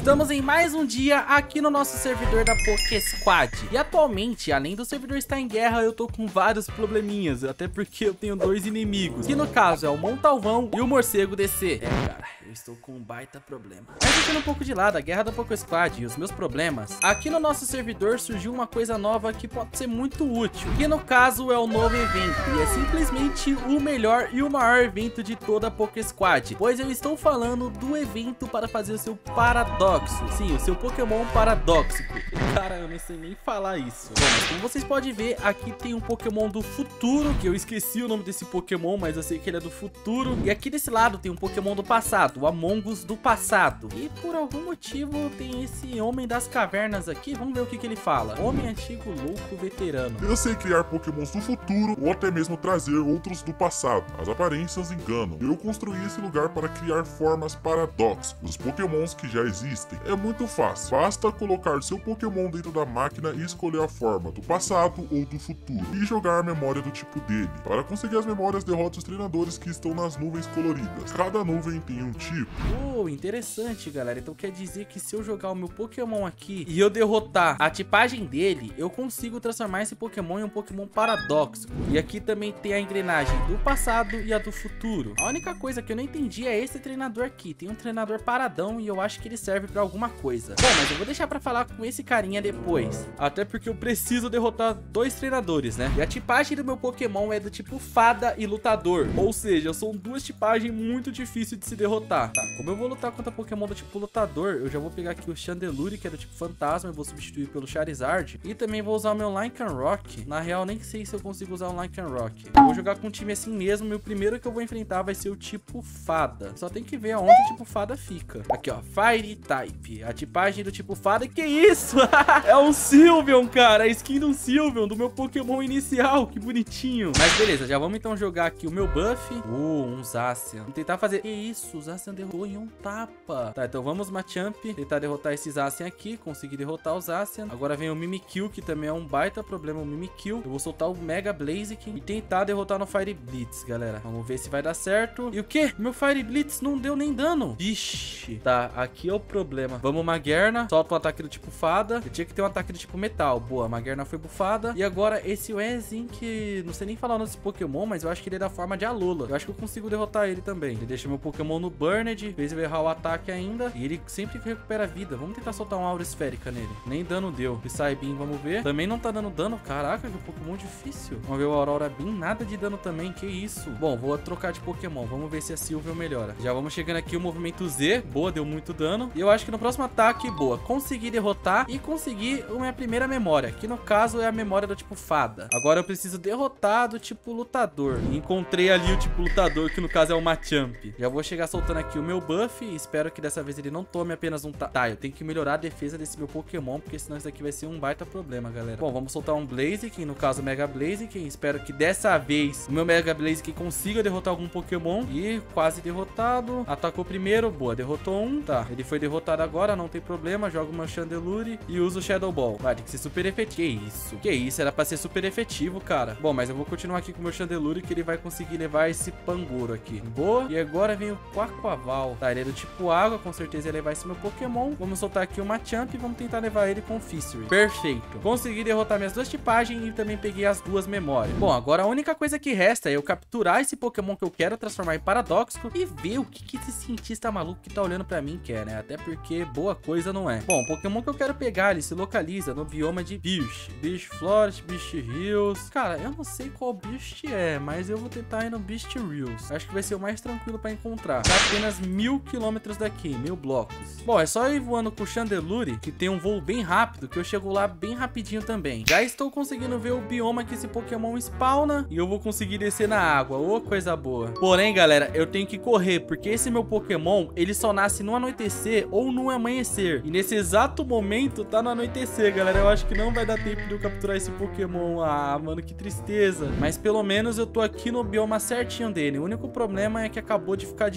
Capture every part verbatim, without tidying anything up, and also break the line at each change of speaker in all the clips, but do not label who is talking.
Estamos em mais um dia aqui no nosso servidor da PokéSquad. E atualmente, além do servidor estar em guerra, eu tô com vários probleminhas. Até porque eu tenho dois inimigos, que no caso é o Montalvão e o Morcego D C. É, cara, eu estou com um baita problema. Mas deixando um pouco de lado a guerra da PokéSquad e os meus problemas, aqui no nosso servidor surgiu uma coisa nova que pode ser muito útil, que no caso é o novo evento. E é simplesmente o melhor e o maior evento de toda a PokéSquad, pois eu estou falando do evento para fazer o seu paradoxo. Sim, o seu Pokémon paradoxico. Cara, eu não sei nem falar isso. Bom, mas como vocês podem ver, aqui tem um Pokémon do futuro, que eu esqueci o nome desse Pokémon, mas eu sei que ele é do futuro. E aqui desse lado tem um Pokémon do passado, o Among Us do passado. E por algum motivo tem esse Homem das Cavernas aqui. Vamos ver o que que ele fala. Homem antigo, louco, veterano.
Eu sei criar Pokémons do futuro ou até mesmo trazer outros do passado. As aparências enganam. Eu construí esse lugar para criar formas paradoxas dos Pokémons que já existem. É muito fácil. Basta colocar seu Pokémon dentro da máquina e escolher a forma do passado ou do futuro. E jogar a memória do tipo dele. Para conseguir as memórias, derrote os treinadores que estão nas nuvens coloridas. Cada nuvem tem um tipo.
Oh, interessante, galera. Então quer dizer que se eu jogar o meu Pokémon aqui e eu derrotar a tipagem dele, eu consigo transformar esse Pokémon em um Pokémon paradoxo. E aqui também tem a engrenagem do passado e a do futuro. A única coisa que eu não entendi é esse treinador aqui. Tem um treinador paradão e eu acho que ele serve pra alguma coisa. Bom, mas eu vou deixar pra falar com esse carinha depois. Até porque eu preciso derrotar dois treinadores, né? E a tipagem do meu Pokémon é do tipo fada e lutador. Ou seja, são duas tipagens muito difíceis de se derrotar. Tá, como eu vou lutar contra Pokémon do tipo lutador, eu já vou pegar aqui o Chandelure, que é do tipo fantasma, eu vou substituir pelo Charizard. E também vou usar o meu Lycanroc. Na real, nem sei se eu consigo usar o Lycanroc. Eu vou jogar com um time assim mesmo, e o primeiro que eu vou enfrentar vai ser o tipo fada. Só tem que ver aonde o tipo fada fica. Aqui, ó, Fire Type. A tipagem do tipo fada. Que isso? É um Sylveon, cara. A skin de um Sylveon, do meu Pokémon inicial. Que bonitinho. Mas beleza, já vamos então jogar aqui o meu buff. Uh, um Zacian. Vamos tentar fazer... Que isso? O Zacian derrotou em um tapa. Tá, então vamos Machamp. Tentar derrotar esse Zacian aqui. Conseguir derrotar o Zacian. Agora vem o Mimikyu, que também é um baita problema, o Mimikyu. Eu vou soltar o Mega Blaziken e tentar derrotar no Fire Blitz, galera. Vamos ver se vai dar certo. E o quê? Meu Fire Blitz não deu nem dano. Vixe. Tá, aqui é o problema. Vamos Magerna. Solta um ataque do tipo fada. Eu tinha que ter um ataque do tipo metal. Boa, Magerna foi bufada. E agora esse Wezin, que não sei nem falar o nome desse Pokémon, mas eu acho que ele é da forma de Alola. Eu acho que eu consigo derrotar ele também. Ele deixa meu Pokémon no Burned. Fez eu errar o ataque ainda. E ele sempre recupera a vida. Vamos tentar soltar uma aura esférica nele. Nem dano deu. Psybeam, vamos ver. Também não tá dando dano. Caraca, que Pokémon difícil. Vamos ver o Aurora Beam. Nada de dano também. Que isso? Bom, vou trocar de Pokémon. Vamos ver se a Sylveon melhora. Já vamos chegando aqui o movimento Z. Boa, deu muito dano. E eu acho que no próximo ataque, boa, consegui derrotar e conseguir a minha primeira memória, que no caso é a memória do tipo fada. Agora eu preciso derrotar do tipo lutador. E encontrei ali o tipo lutador, que no caso é o Machamp. Já vou chegar soltando aqui o meu buff e espero que dessa vez ele não tome apenas um... Tá, eu tenho que melhorar a defesa desse meu Pokémon, porque senão isso daqui vai ser um baita problema, galera. Bom, vamos soltar um Blaziken, no caso o Mega Blaziken. Espero que dessa vez o meu Mega Blaziken consiga derrotar algum Pokémon. E quase derrotado. Atacou primeiro, boa, derrotou um. Tá, ele foi derrotado agora, não tem problema. Jogo o meu Chandelure e uso o Shadow Ball. Vai, tem que ser super efetivo. Que isso? Que isso? Era pra ser super efetivo, cara. Bom, mas eu vou continuar aqui com o meu Chandelure, que ele vai conseguir levar esse Pangoro aqui. Boa. E agora vem o Quaquaval. Tá, ele é do tipo água, com certeza ia levar esse meu Pokémon. Vamos soltar aqui o Machamp e vamos tentar levar ele com o Fissury. Perfeito. Consegui derrotar minhas duas tipagens e também peguei as duas memórias. Bom, agora a única coisa que resta é eu capturar esse Pokémon que eu quero transformar em paradoxico e ver o que, que esse cientista maluco que tá olhando pra mim quer, né? Até porque boa coisa não é. Bom, o Pokémon que eu quero pegar, ele se localiza no bioma de Bish. Bish Forest, Bish Hills. Cara, eu não sei qual Bish é, mas eu vou tentar ir no Bish Hills. Acho que vai ser o mais tranquilo pra encontrar. Tá apenas mil quilômetros daqui, mil blocos. Bom, é só ir voando com o Chandelure, que tem um voo bem rápido, que eu chego lá bem rapidinho também. Já estou conseguindo ver o bioma que esse Pokémon spawna e eu vou conseguir descer na água. Ô, coisa boa. Porém, galera, eu tenho que correr, porque esse meu Pokémon, ele só nasce no anoitecer ou no amanhecer. E nesse exato momento tá no anoitecer, galera. Eu acho que não vai dar tempo de eu capturar esse Pokémon. Ah, mano, que tristeza. Mas pelo menos eu tô aqui no bioma certinho dele. O único problema é que acabou de ficar de noite.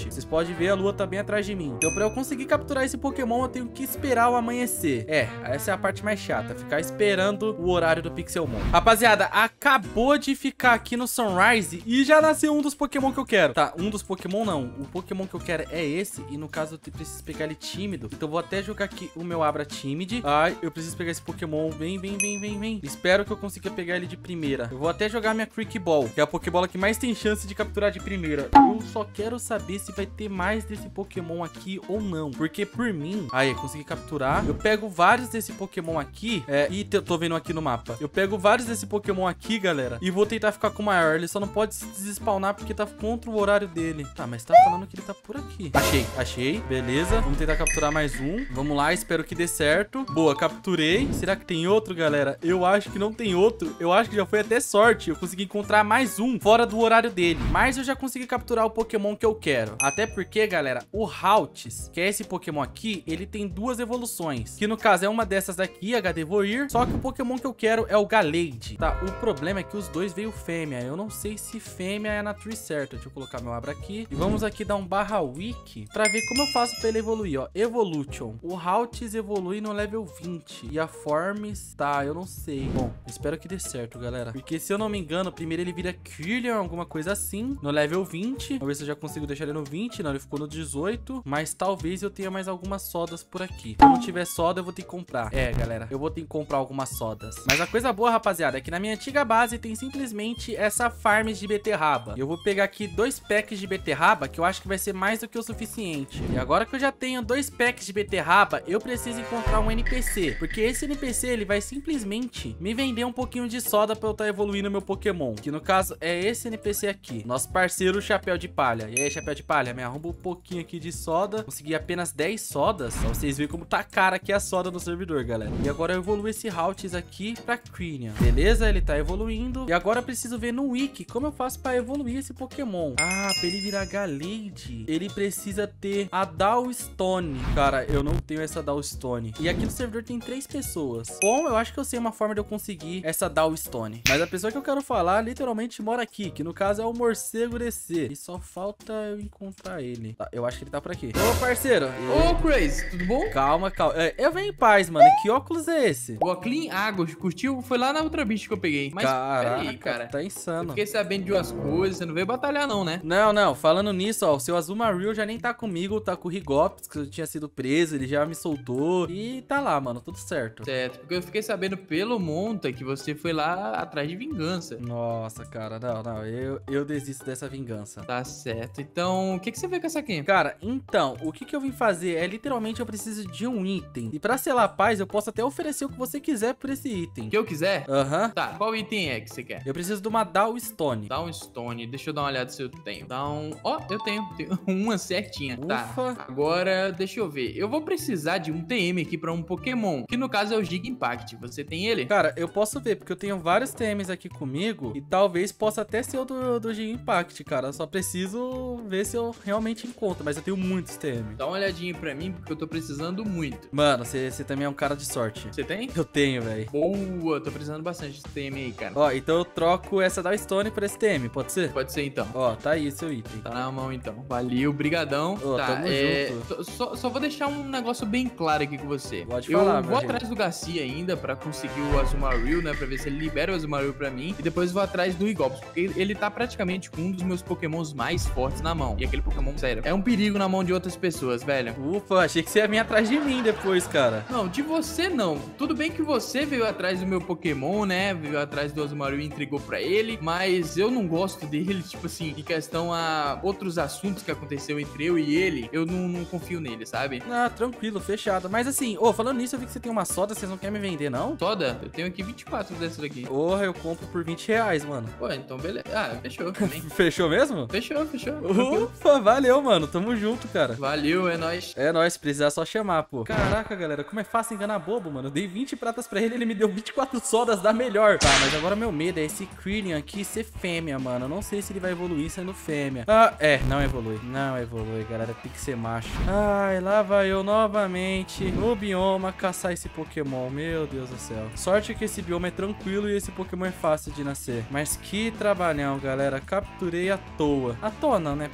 noite. Vocês podem ver, a lua tá bem atrás de mim. Então pra eu conseguir capturar esse Pokémon, eu tenho que esperar o amanhecer. É, essa é a parte mais chata, ficar esperando o horário do Pixelmon. Rapaziada, acabou de ficar aqui no Sunrise e já nasceu um dos Pokémon que eu quero. Tá, um dos Pokémon não. O Pokémon que eu quero é esse e no caso eu preciso pegar ele tímido. Então eu vou até jogar aqui o meu Abra Tímide. Ai, eu preciso pegar esse Pokémon. Vem, vem, vem, vem, vem. Espero que eu consiga pegar ele de primeira. Eu vou até jogar minha Crick Ball, que é a Pokébola que mais tem chance de capturar de primeira. Eu só quero saber se vai ter mais desse Pokémon aqui ou não. Porque por mim... Aí, eu consegui capturar. Eu pego vários desse Pokémon aqui. É, e eu tô vendo aqui no mapa. Eu pego vários desse Pokémon aqui, galera. E vou tentar ficar com o maior. Ele só não pode se despawnar porque tá contra o horário dele. Tá, mas tá falando que ele tá por aqui. Achei, achei. Beleza. Vamos tentar capturar mais um. Vamos lá, espero que dê certo. Boa, capturei. Será que tem outro, galera? Eu acho que não tem outro. Eu acho que já foi até sorte. Eu consegui encontrar mais um fora do horário dele. Mas eu já consegui capturar o Pokémon que eu quero. Até porque, galera, o Haltis, que é esse Pokémon aqui, ele tem duas evoluções. Que no caso é uma dessas daqui, Gardevoir. Só que o Pokémon que eu quero é o Gallade. Tá, o problema é que os dois veio fêmea. Eu não sei se fêmea é na tree certa. Deixa eu colocar meu Abra aqui. E vamos aqui dar um barra wiki pra ver como eu faço pra ele evoluir, ó. Evolution. O Haltis evolui no level vinte. E a Forms, tá, eu não sei. Bom, espero que dê certo, galera. Porque se eu não me engano, primeiro ele vira Kirlian, alguma coisa assim, no level vinte. Vamos ver se eu já consigo deixar ele no vinte. Não, ele ficou no dezoito. Mas talvez eu tenha mais algumas sodas por aqui. Se eu não tiver soda, eu vou ter que comprar. É, galera, eu vou ter que comprar algumas sodas. Mas a coisa boa, rapaziada, é que na minha antiga base tem simplesmente essa farms de beterraba. Eu vou pegar aqui dois packs de beterraba, que eu acho que vai ser mais do que o suficiente. E agora que eu já tenho dois packs de beterraba, eu preciso encontrar um N P C. Porque esse N P C, ele vai simplesmente me vender um pouquinho de soda pra eu estar evoluindo meu Pokémon. Que no caso é esse N P C aqui. Nosso parceiro Chapéu de Palha. E aí, Chapéu de Palha, me arruma um pouquinho aqui de soda. Consegui apenas dez sodas. Pra vocês verem como tá cara aqui a soda no servidor, galera. E agora eu evoluo esse Haltis aqui pra Krinian. Beleza, ele tá evoluindo. E agora eu preciso ver no wiki como eu faço pra evoluir esse Pokémon. Ah, pra ele virar Gallade, ele precisa ter a Dawstone. Cara, eu não tenho essa Dawstone. E aqui no servidor tem três pessoas. Bom, eu acho que eu sei uma forma de eu conseguir essa Dawstone. Mas a pessoa que eu quero falar literalmente mora aqui, que no caso é o Morcego D C. E só falta eu encontrar ele. Tá, eu acho que ele tá por aqui. Ô, parceiro.
Ô, Crazy, tudo bom?
Calma, calma. É, eu venho em paz, mano. Que óculos é esse?
O Oclean Água, curtiu? Foi lá na outra bicha que eu peguei. Mas
Caraca,
peraí, cara.
Tá
Eu
insano.
fiquei sabendo de umas coisas, você não veio batalhar não, né?
Não, não, falando nisso, ó, o seu Azumarill já nem tá comigo, tá com o Rigops, que eu tinha sido preso, ele já me soltou e tá lá, mano, tudo certo.
Certo, porque eu fiquei sabendo pelo Monta que você foi lá atrás de vingança.
Nossa, cara, não, não, eu, eu desisto dessa vingança.
Tá certo, então o que, que você veio com essa aqui?
Cara, então, o que que eu vim fazer é literalmente eu preciso de um item. E pra selar a paz, eu posso até oferecer o que você quiser por esse item.
Que eu quiser?
Aham. Uhum.
Tá, qual item é que você quer?
Eu preciso de uma Dawstone.
Downstone, deixa eu dar uma olhada se eu tenho. Down... Ó, eu tenho, tenho uma certinha.
Ufa.
Tá, agora deixa eu ver. Eu vou precisar de um T M aqui pra um Pokémon, que no caso é o Giga Impact. Você tem ele?
Cara, eu posso ver, porque eu tenho vários T Ms aqui comigo e talvez possa até ser o do, do Giga Impact, cara. Eu só preciso ver se eu realmente encontro, mas eu tenho muitos T M.
Dá uma olhadinha pra mim, porque eu tô precisando muito.
Mano, você também é um cara de sorte.
Você tem?
Eu tenho, velho.
Boa, tô precisando bastante de T M aí, cara.
Ó, então eu troco essa Dawstone por esse T M, pode ser?
Pode ser então.
Ó, tá aí seu item.
Tá na mão então. Valeu, brigadão.
Ô,
tá,
tamo
é,
junto.
tô- só, só vou deixar um negócio bem claro aqui com você.
Pode
eu
falar,
vou
meu
atrás do Garcia ainda pra conseguir o Azumarill, né? Pra ver se ele libera o Azumarill pra mim. E depois vou atrás do Igops, porque ele tá praticamente com um dos meus Pokémons mais fortes na mão. E aquele Pokémon, sério, é um perigo na mão de outras pessoas, velho.
Ufa, achei que você ia vir atrás de mim depois, cara.
Não, de você não. Tudo bem que você veio atrás do meu Pokémon, né? Veio atrás do Azumarill e entregou pra ele. Mas eu não gosto dele, tipo assim, em questão a outros assuntos que aconteceu entre eu e ele. Eu não, não confio nele, sabe?
Ah, tranquilo, fechado. Mas assim, ô, falando nisso, eu vi que você tem uma soda, vocês não querem me vender, não?
Soda, eu tenho aqui vinte e quatro dessas daqui.
Porra, eu compro por vinte reais, mano.
Pô, então beleza. Ah, fechou também.
Fechou mesmo?
Fechou, fechou. Tranquilo.
Ufa, valeu, mano. Tamo junto, cara.
Valeu, é nóis.
É nóis, se precisar é só chamar, pô. Caraca, galera, como é fácil enganar bobo, mano. Eu dei vinte pratas pra ele, ele me deu vinte e quatro sodas da melhor. Tá, mas agora meu medo é esse Krinian aqui ser fêmea, mano. Eu não sei se ele vai evoluir sendo fêmea. Ah, é, não evolui. Não evolui, galera. Tem que ser macho. Ai, lá vai eu novamente no bioma caçar esse Pokémon. Meu Deus do céu. Sorte que esse bioma é tranquilo e esse Pokémon é fácil de nascer. Mas que trabalhão, galera. Capturei à toa. À toa não, né? Porque depois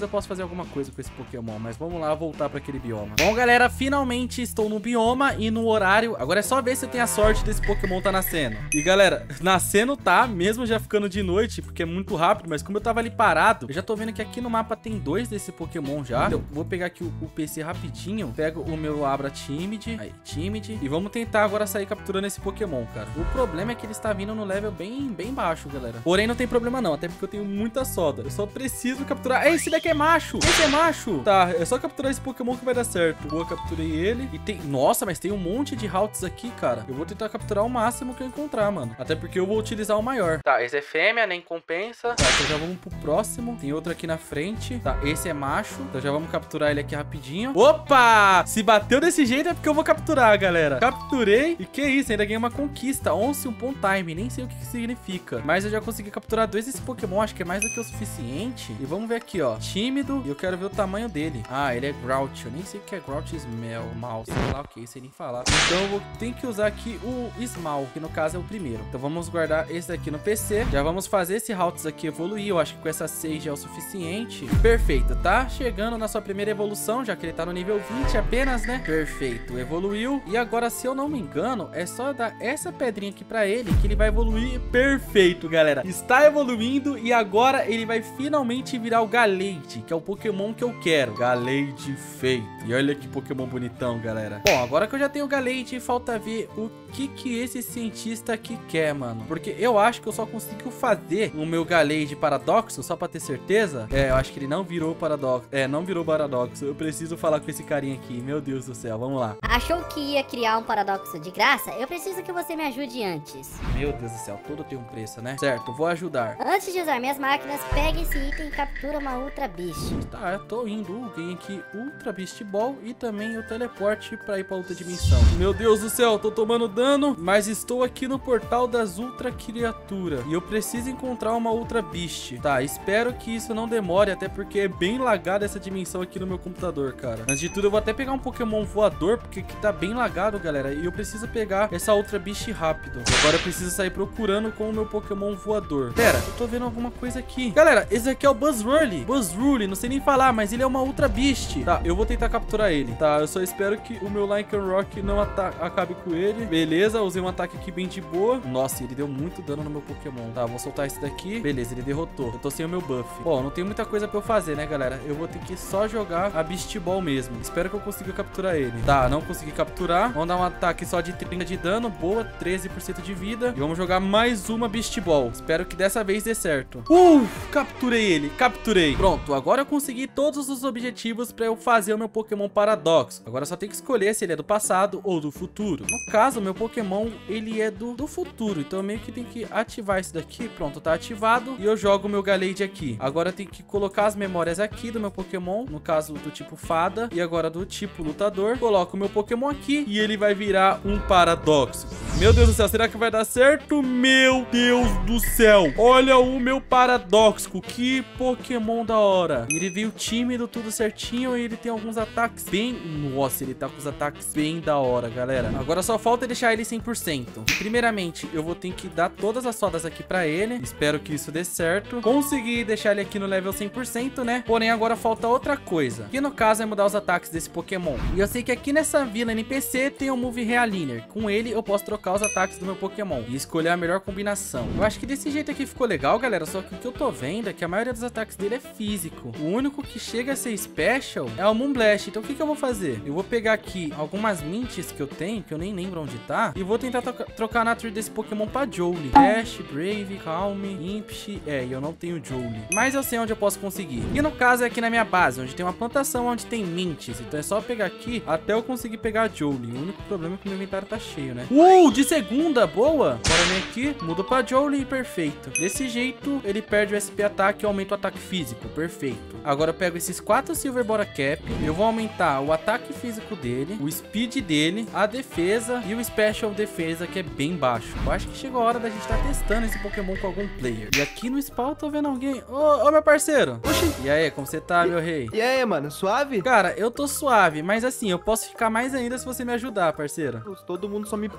eu posso fazer alguma coisa com esse Pokémon. Mas vamos lá, voltar pra aquele bioma. Bom, galera, finalmente estou no bioma e no horário. Agora é só ver se eu tenho a sorte desse Pokémon tá nascendo. E, galera, nascendo tá, mesmo já ficando de noite, porque é muito rápido. Mas como eu tava ali parado, eu já tô vendo que aqui no mapa tem dois desse Pokémon já. Eu vou pegar aqui o, o P C rapidinho. Pego o meu Abra Timid. Aí, Timid. E vamos tentar agora sair capturando esse Pokémon, cara. O problema é que ele está vindo no level bem, bem baixo, galera. Porém, não tem problema não, até porque eu tenho muita soda. Eu só preciso capturar... Esse daqui é macho! Esse é macho! Tá, é só capturar esse Pokémon que vai dar certo. Boa, capturei ele. E tem... Nossa, mas tem um monte de routes aqui, cara. Eu vou tentar capturar o máximo que eu encontrar, mano. Até porque eu vou utilizar o maior. Tá, esse é fêmea, nem compensa. Tá, então já vamos pro próximo. Tem outro aqui na frente. Tá, esse é macho. Então já vamos capturar ele aqui rapidinho. Opa! Se bateu desse jeito é porque eu vou capturar, galera. Capturei. E que isso, ainda ganhei uma conquista. onze um ponto time. Nem sei o que, que significa. Mas eu já consegui capturar dois desse Pokémon. Acho que é mais do que o suficiente. E vamos ver aqui, ó. Tímido. E eu quero ver o tamanho dele. Ah, ele é Grouch. Eu nem sei o que é Grouch Smell. Mal. Sei lá o que, sei nem falar. Então eu vou ter que usar aqui o Small, que no caso é o primeiro. Então vamos guardar esse daqui no P C. Já vamos fazer esse routes aqui evoluir. Eu acho que com essa seis já é o suficiente. Perfeito, tá? Chegando na sua primeira evolução, já que ele tá no nível vinte apenas, né? Perfeito, evoluiu. E agora, se eu não me engano, é só dar essa pedrinha aqui pra ele, que ele vai evoluir. Perfeito, galera. Está evoluindo e agora ele vai finalmente virar o Gallade, que é o Pokémon que eu quero. Gallade feito. E olha que Pokémon bonitão, galera. Bom, agora que eu já tenho o Gallade, falta ver o que que esse cientista aqui quer, mano. Porque eu acho que eu só consigo fazer o meu Gallade Paradoxo, só pra ter certeza. É, eu acho que ele não virou Paradoxo. É, não virou Paradoxo. Eu preciso falar com esse carinha aqui. Meu Deus do céu, vamos lá.
Achou que ia criar um paradoxo de graça? Eu preciso que você me ajude antes.
Meu Deus do céu, tudo tem um preço, né? Certo, vou ajudar.
Antes de usar minhas máquinas, pegue esse item e captura uma Ultra Beast.
Tá, eu tô indo. Ganhei aqui Ultra Beast Ball e também o teleporte pra ir pra outra dimensão. Meu Deus do céu, tô tomando dano, mas estou aqui no portal das Ultra Criatura. E eu preciso encontrar uma Ultra Beast. Tá, espero que isso não demore, até porque é bem lagada essa dimensão aqui no meu computador, cara. Antes de tudo, eu vou até pegar um Pokémon voador, porque aqui tá bem lagado, galera. E eu preciso pegar essa Ultra Beast rápido. Agora eu preciso sair procurando com o meu Pokémon voador. Pera, eu tô vendo alguma coisa aqui. Galera, esse aqui é o Buzzwole. Buzzwole, não sei nem falar, mas ele é uma Ultra Beast. Tá, eu vou tentar capturar ele. Tá, eu só espero que o meu Lycanroc não acabe com ele. Beleza, usei um ataque aqui bem de boa. Nossa, ele deu muito dano no meu Pokémon. Tá, vou soltar esse daqui. Beleza, ele derrotou. Eu tô sem o meu buff. Bom, não tem muita coisa pra eu fazer, né, galera? Eu vou ter que só jogar a Beast Ball mesmo. Espero que eu consiga capturar ele. Tá, não consegui capturar. Vamos dar um ataque só de trinta de dano. Boa, treze por cento de vida. E vamos jogar mais uma Beast Ball. Espero que dessa vez dê certo. Uh, capturei ele. Capturei. Pronto, agora eu consegui todos os objetivos pra eu fazer o meu Pokémon Paradoxo. Agora só tem que escolher se ele é do passado ou do futuro. No caso, o meu Pokémon, ele é do, do futuro. Então eu meio que tenho que ativar isso daqui. Pronto, tá ativado. E eu jogo o meu Gallade aqui. Agora eu tenho que colocar as memórias aqui do meu Pokémon. No caso, do tipo Fada. E agora do tipo Lutador. Coloco o meu Pokémon aqui e ele vai virar um Paradoxo. Meu Deus do céu, será que vai dar certo? Meu Deus do céu. Olha o meu Paradoxo. Que Pokémon da hora. Ele veio tímido, tudo certinho. E ele tem alguns ataques bem... Nossa, ele tá com os ataques bem da hora, galera. Agora só falta deixar ele cem por cento. Primeiramente, eu vou ter que dar todas as sodas aqui pra ele. Espero que isso dê certo. Consegui deixar ele aqui no level cem por cento, né? Porém, agora falta outra coisa. Que no caso é mudar os ataques desse Pokémon. E eu sei que aqui nessa vila N P C tem o Move Realiner. Com ele, eu posso trocar os ataques do meu Pokémon e escolher a melhor combinação. Eu acho que desse jeito aqui ficou legal, galera. Só que o que eu tô vendo é que a maioria dos ataques dele é físico. O único que chega a ser Special é o Moonblast. Então o que que eu vou fazer? Eu vou pegar aqui algumas mints que eu tenho, que eu nem lembro onde tá, e vou tentar trocar a nature desse Pokémon pra Jolie. Ash, Brave, Calm, Impish. É, e eu não tenho Jolie. Mas eu sei onde eu posso conseguir. E no caso é aqui na minha base, onde tem uma plantação onde tem mints. Então é só pegar aqui até eu conseguir pegar a Jolie. O único problema é que o meu inventário tá cheio, né? Uh, de segunda, boa! Bora vir aqui, mudo pra Jolie, perfeito. Desse jeito, ele perde o S P ataque e aumenta o ataque físico, perfeito. Agora eu pego esses quatro Silver Bora Cap, eu vou aumentar o ataque físico dele, o speed dele, a defesa e o Special defesa, que é bem baixo. Eu acho que chegou a hora da gente estar tá testando esse Pokémon com algum player. E aqui no spawn eu tô vendo alguém. Ô, ô, meu parceiro. Oxi. E aí, como você tá, meu rei?
E aí, mano, suave?
Cara, eu tô suave, mas assim, eu posso ficar mais ainda se você me ajudar, parceiro.
Todo mundo só me pede favor.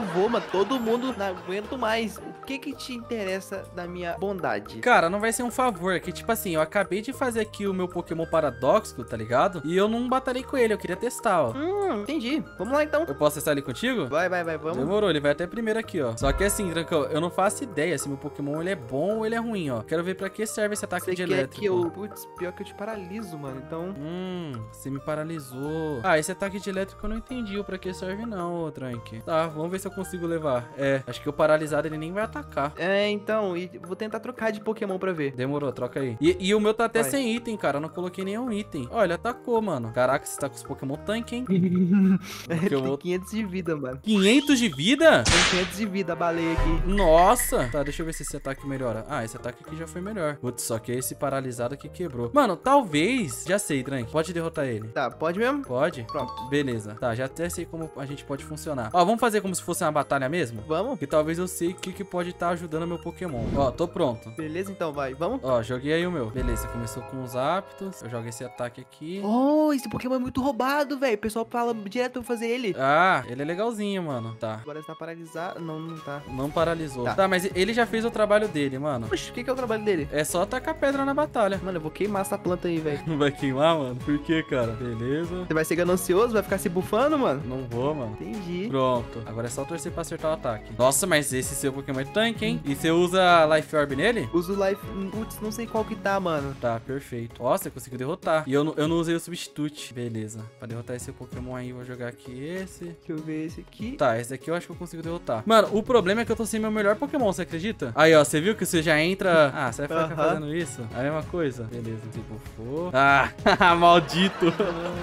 favor, mano. Todo mundo não aguento mais. O que que te interessa da minha bondade?
Cara, não vai ser um favor, é que tipo assim, eu acabei de fazer aqui o meu Pokémon Paradoxico, tá ligado? E eu não batalhei com ele, eu queria testar, ó.
Hum, entendi. Vamos lá, então.
Eu posso testar ele contigo?
Vai, vai, vai, vamos.
Demorou, ele vai até primeiro aqui, ó. Só que assim, Drancão, eu não faço ideia se meu Pokémon ele é bom ou ele é ruim, ó. Quero ver pra que serve esse ataque
Você
de
quer
elétrico.
que eu... Putz, pior que eu te paraliso, mano. Então...
Hum, você me paralisou. Ah, esse ataque de elétrico eu não entendi o pra que serve não, ô Trank. Tá, vamos ver se eu consigo levar. É, acho que o paralisado ele nem vai atacar.
É, então, e vou tentar trocar de Pokémon pra ver.
Demorou, troca aí. E, e o meu tá até
Vai.
sem item, cara. Eu não coloquei nenhum item. Ó, ele atacou, mano. Caraca, você tá com os Pokémon tanque, hein?
Ele
eu
tem
vou-
quinhentos de vida, mano.
quinhentos de vida?
Tem quinhentos de vida, a baleia aqui.
Nossa! Tá, deixa eu ver se esse ataque melhora. Ah, esse ataque aqui já foi melhor. Putz, só que esse paralisado aqui quebrou. Mano, talvez... Já sei, Trank. Pode derrotar ele.
Tá, pode mesmo?
Pode?
Pronto.
Beleza. Tá, já até sei como a gente pode funcionar. Ó, vamos fazer como se fosse uma batalha mesmo?
Vamos?
Que talvez eu sei o que, que pode estar ajudando meu Pokémon. Ó, tô pronto.
Beleza, então, vai. Vamos?
Ó, joguei aí o meu. Beleza, começou com os aptos. Eu jogo esse ataque aqui.
Oh, esse Pokémon é muito roubado, velho. O pessoal fala direto pra fazer ele.
Ah, ele é legalzinho, mano. Tá.
Agora está paralisado. Não, não tá.
Não paralisou. Tá.
Tá.
mas ele já fez o trabalho dele, mano.
Oxe, o que, que é o trabalho dele?
É só tacar pedra na batalha.
Mano, eu vou queimar essa planta aí, velho.
Não vai queimar, mano? Por quê, cara? Beleza.
Você vai ser ganancioso? Vai ficar se bufando, mano?
Não vou, mano.
Entendi.
Pronto. Agora é só torcer pra acertar o ataque. Nossa, mas esse seu Pokémon é tanque, hein? E você usa Life Orb nele?
Uso Life... Putz, não sei qual que tá, mano.
Tá, perfeito. Ó, você conseguiu derrotar. E eu, não- eu não usei o Substitute. Beleza. Pra derrotar esse Pokémon aí, eu vou jogar aqui esse.
Deixa eu ver esse aqui.
Tá, esse aqui eu acho que eu consigo derrotar. Mano, o problema é que eu tô sem meu melhor Pokémon, você acredita? Aí, ó, você viu que você já entra... Ah, você vai ficar
Aham.
fazendo isso? A mesma coisa. Beleza, tipo, for... Ah, maldito.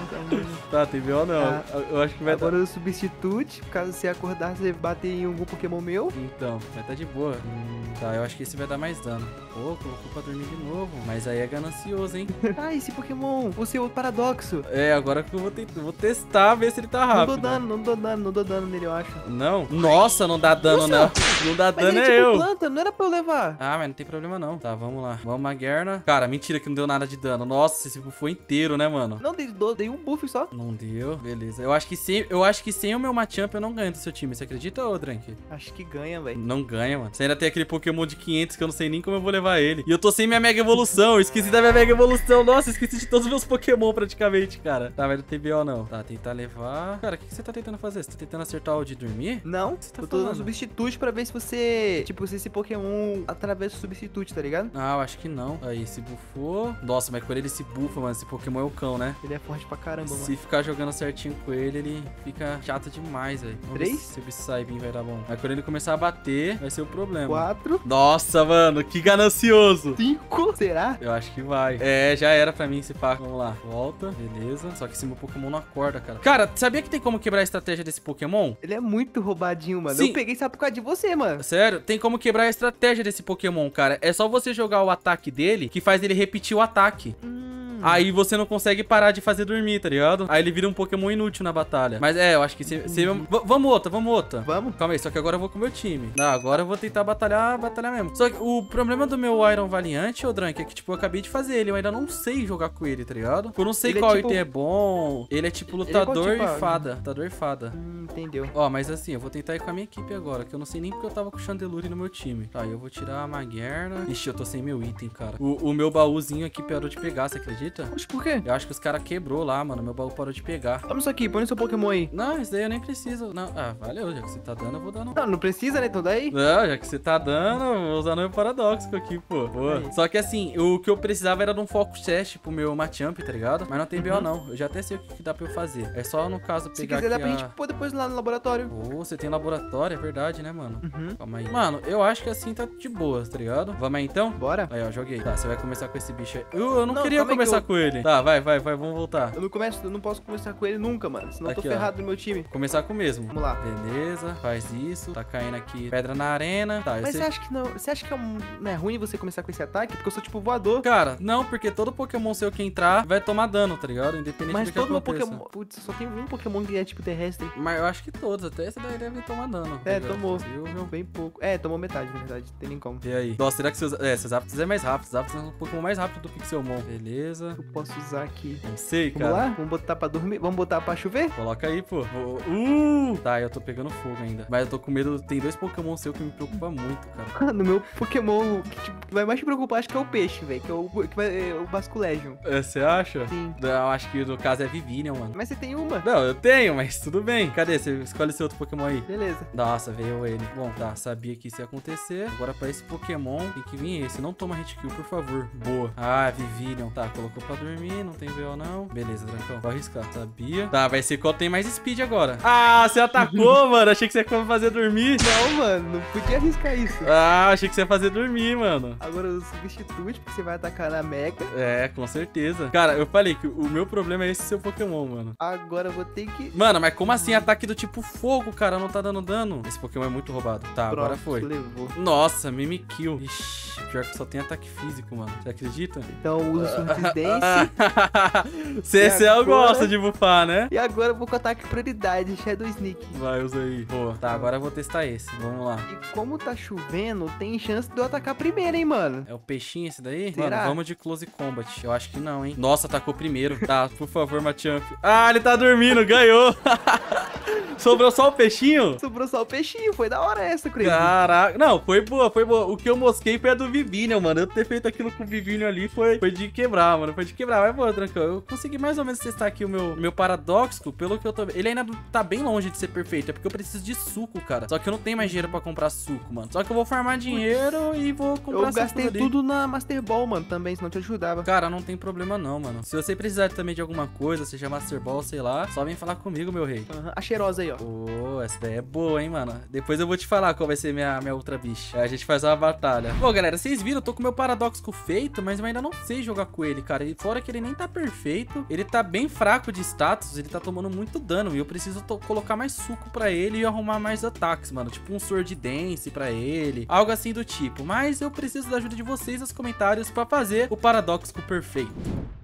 Tá, tem B O não.
Ah.
Eu- Eu acho que vai
Agora o substitute, caso você acordar, você bater em algum Pokémon meu.
dar... Então, vai tá de boa. Hum, tá, eu acho que esse vai dar mais dano. Pô, colocou pra dormir de novo. Mas aí é ganancioso, hein?
Ah, esse Pokémon, o seu paradoxo.
É, agora que eu vou, tentar, vou testar, ver se ele tá
Não
rápido.
dou dano, não dou dano, não dou dano nele, eu acho.
Não? Nossa, não dá dano,
Nossa.
não. Não dá
Mas
dano,
é
é
tipo
eu.
planta, não era pra eu levar.
Ah, mas não tem problema não. Tá, vamos lá. Vamos, Maguerna. Cara, mentira que não deu nada de dano. Nossa, esse foi inteiro, né, mano?
Não, dei, do- dei um buff só.
Não deu. Beleza. Eu acho que sem, eu acho que sem o meu Machamp eu não ganho do seu time. Você acredita, ô Drank?
Acho que ganha, velho.
Não ganha, mano. Você ainda tem aquele Pokémon de quinhentos que eu não sei nem como eu vou levar ele. E eu tô sem minha Mega Evolução. Eu esqueci da minha Mega Evolução. Nossa, esqueci de todos os meus Pokémon praticamente, cara. Tá, mas não tem B O não. Tá, tentar levar... Cara, o que, que você tá tentando fazer? Você tá tentando acertar o de dormir?
Não,
que você tá
eu tô dando
falando?
substitute pra ver se você... Tipo, se esse Pokémon atravessa o substitute, tá ligado?
Ah, eu acho que não. Aí, se bufou... Nossa, mas quando ele se bufa, mano, esse Pokémon é o cão, né?
Ele é forte pra caramba, mano.
Se ficar jogando certinho com ele, ele fica chato demais, velho. Vamos ver
Três?
Se o Psybeam vai dar bom. Mas quando ele começar a bater, vai ser o problema.
Quatro,
Nossa, mano, que ganancioso.
cinco, será?
Eu acho que vai. É, já era pra mim esse pá. Vamos lá. Volta. Beleza. Só que esse meu Pokémon não acorda, cara. Cara, sabia que tem como quebrar a estratégia desse Pokémon?
Ele é muito roubadinho, mano.
Sim.
Eu peguei só por causa de você, mano.
Sério, tem como quebrar a estratégia desse Pokémon, cara. É só você jogar o ataque dele que faz ele repetir o ataque.
Hum.
Aí você não consegue parar de fazer dormir, tá ligado? Aí ele vira um Pokémon inútil na batalha. Mas é, eu acho que se... se v- vamos outra, vamos outra.
Vamos?
Calma aí, só que agora eu vou com o meu time. Não, agora eu vou tentar batalhar, batalhar mesmo. Só que o problema do meu Iron Valiant, ô Drank, é que, tipo, eu acabei de fazer ele. Eu ainda não sei jogar com ele, tá ligado? Eu não sei
Ele é
qual
tipo-
item é bom. Ele é tipo
é qual
lutador
tipo,
e
ah?
fada. Lutador e fada.
Hum, entendeu.
Ó, mas assim, eu vou tentar ir com a minha equipe agora, que eu não sei nem porque eu tava com o Chandelure no meu time. Tá, eu vou tirar a Maguerna. Ixi, eu tô sem meu item, cara. O, o meu baúzinho aqui parou de pegar, você acredita?
Oxe, por quê?
Eu acho que os caras quebrou lá, mano. Meu baú parou de pegar.
Toma isso aqui, põe no seu Pokémon aí.
Não, isso daí eu nem preciso. Não. Ah, valeu. Já que você tá dando, eu vou dando.
Não, não precisa, né? Então daí.
Não, já que você tá dando, eu vou usar o meu paradoxo aqui, pô. Pô.
Aí.
Só que assim, o que eu precisava era de um Focus Test pro meu Machamp, tá ligado? Mas não tem B O não. Eu já até sei o que que dá pra eu fazer. É só, no caso,
Se
pegar
quiser, dá
aqui
pra
a...
gente pôr depois lá no laboratório.
Pô, você tem laboratório, é verdade, né, mano?
Uhum.
Calma aí. Mano, eu acho que assim tá de boas, tá ligado? Vamos aí, então?
Bora?
Aí, ó, joguei. Tá, você vai começar com esse bicho aí. Eu, eu não,
Não,
queria
calma aí que
começar
eu-
com ele. Tá, vai, vai, vai, vamos voltar.
Eu não começo, eu não posso conversar com ele nunca, mano. Senão eu
Aqui,
tô
ó.
ferrado no meu time.
Começar com o mesmo.
Vamos lá.
Beleza, faz isso. Tá caindo aqui pedra na arena. Tá, eu
Mas
sei.
você acha que não. Você acha que é, um, não é ruim você começar com esse ataque? Porque eu sou tipo voador.
Cara, não, porque todo Pokémon seu que entrar vai tomar dano, tá ligado? Independente
Mas
do que
todo meu
aconteça.
Pokémon. Putz, só tem um Pokémon que é tipo terrestre.
Mas eu acho que todos, até esse daí deve tomar dano.
É,
tá ligado?
tomou.
Viu, viu?
Bem pouco. É, tomou metade, na verdade. Não tem nem como.
E aí? Nossa, será que seus, é, seus Aptos é mais rápido? Os Aptos é um Pokémon mais rápido do Pixelmon. Beleza. beleza.
Eu posso usar aqui.
Não sei,
Vamos
cara.
lá? Vamos botar pra dormir? Vamos botar pra chover?
Coloca aí, pô. Uh! Tá, eu tô pegando fogo ainda. Mas eu tô com medo. Tem dois Pokémon seu que me preocupa muito, cara.
No meu Pokémon, o que tipo, vai mais te preocupar, acho que é o peixe, velho. Que é o, que vai, é o Basculegion.
É, você acha?
Sim.
Eu acho que no caso é Vivinion, mano.
Mas você tem uma?
Não, eu tenho, mas tudo bem. Cadê? Você escolhe seu outro Pokémon aí.
Beleza.
Nossa, veio ele. Bom, tá. Sabia que isso ia acontecer. Agora pra esse Pokémon tem que vir esse. Não toma hit kill, por favor. Boa. Ah, Vivinion. Tá, colocou pra dormir. Não tem V O não. Beleza, Drancão. Vou arriscar. Sabia. Tá, vai ser qual tem mais speed agora. Ah, você atacou, mano. Achei que você ia fazer dormir.
Não, mano. Não podia arriscar isso.
Ah, achei que você ia fazer dormir, mano.
Agora eu substitui, porque você vai atacar na Mega.
É, com certeza. Cara, eu falei que o meu problema é esse seu Pokémon, mano.
Agora eu vou ter que...
Mano, mas como assim ataque do tipo fogo, cara? Não tá dando dano. Esse Pokémon é muito roubado. Tá,
Pronto,
agora foi.
levou.
Nossa, Mimikyu. Ixi, pior que só tem ataque físico, mano. Você acredita?
Então eu uso Surpreendência.
C C L gosta de bufar, né?
E agora eu vou com ataque prioridade, Shadow Sneak.
Vai, usa aí. Boa. Tá, agora eu vou testar esse. Vamos lá.
E como tá chovendo, tem chance de eu atacar primeiro, hein, mano?
É o peixinho esse daí?
Será?
Mano, vamos de Close Combat. Eu acho que não, hein? Nossa, atacou primeiro. Tá, por favor, Machamp. Ah, ele tá dormindo. Ganhou. Sobrou só o peixinho?
Sobrou só o peixinho, foi da hora essa, Crazy.
Caraca. Não, foi boa, foi boa. O que eu mosquei foi a do Vivinion, mano. Eu ter feito aquilo com o Vivinion ali foi, foi de quebrar, mano. Foi de quebrar. Mas, pô, Trancão, eu consegui mais ou menos testar aqui o meu, meu Paradoxico, pelo que eu tô... Ele ainda tá bem longe de ser perfeito, é porque eu preciso de suco, cara. Só que eu não tenho mais dinheiro pra comprar suco, mano. Só que eu vou farmar dinheiro e vou comprar
Eu gastei
suco ali.
tudo na Master Ball, mano, também, senão te ajudava.
Cara, não tem problema não, mano. Se você precisar também de alguma coisa, seja Master Ball, sei lá, só vem falar comigo, meu rei.
Uhum. A cheirosa aí, ó.
Pô, essa daí é boa, hein, mano. Depois eu vou te falar qual vai ser minha, minha outra bicha. Aí a gente faz uma batalha. Bom, galera, vocês viram, eu tô com o meu Paradoxico feito, mas eu ainda não sei jogar com ele, cara. E fora que ele nem tá perfeito, ele tá bem fraco de status, ele tá tomando muito dano. E eu preciso colocar mais suco pra ele e arrumar mais ataques, mano. Tipo um Sword Dance pra ele, algo assim do tipo. Mas eu preciso da ajuda de vocês nos comentários pra fazer o Paradoxico perfeito.